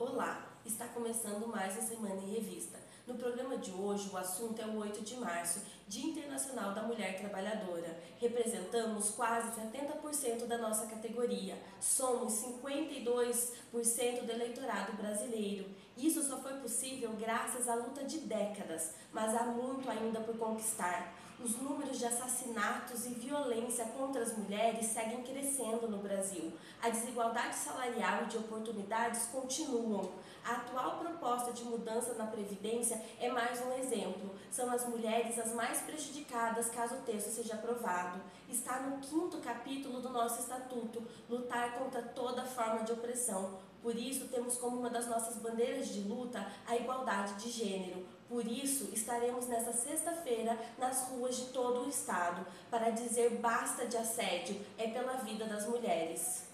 Olá, está começando mais a Semana em Revista. No programa de hoje, o assunto é o 8 de março, Dia Internacional da Mulher Trabalhadora. Representamos quase 70% da nossa categoria. Somos 52% do eleitorado brasileiro. Isso só foi possível graças à luta de décadas, mas há muito ainda por conquistar. Os números de assassinatos e violência contra as mulheres seguem crescendo no Brasil. A desigualdade salarial e de oportunidades continuam. A atual proposta de mudança na Previdência é mais um exemplo. São as mulheres as mais prejudicadas caso o texto seja aprovado. Está no 5º capítulo do nosso Estatuto, lutar contra toda forma de opressão. Por isso, temos como uma das nossas bandeiras de luta a igualdade de gênero. Por isso, estaremos nesta sexta-feira nas ruas de todo o estado para dizer basta de assédio, é pela vida das mulheres.